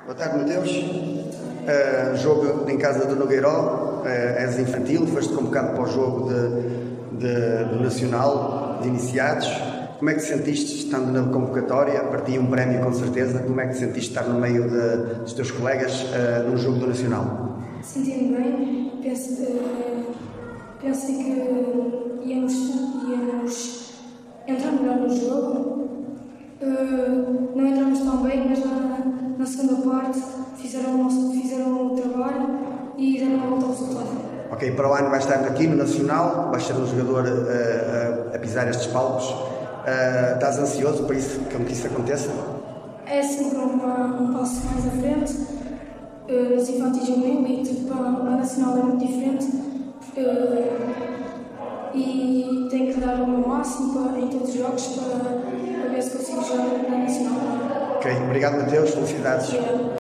Boa tarde, Mateus. Jogo em casa do Nogueiró, és infantil, foste convocado para o jogo do Nacional de Iniciados. Como é que te sentiste estando na convocatória? Partia um prémio com certeza. Como é que te sentiste estar no meio dos teus colegas num jogo do Nacional? Senti-me bem, pensei que íamos entrar melhor no jogo. Não entramos tão bem, mas na segunda parte fizeram o trabalho e deram a volta ao resultado. Ok, para o ano vais estar aqui no Nacional, vais ser um jogador a pisar estes palcos. Estás ansioso para isso, que isso aconteça? É sempre um passo mais à frente. Nos infantis eu nem li, a Nacional é muito diferente e tenho que dar o meu máximo em todos os jogos para ver se consigo jogar na Nacional. Ok, obrigado, Mateus, felicidades. Obrigado.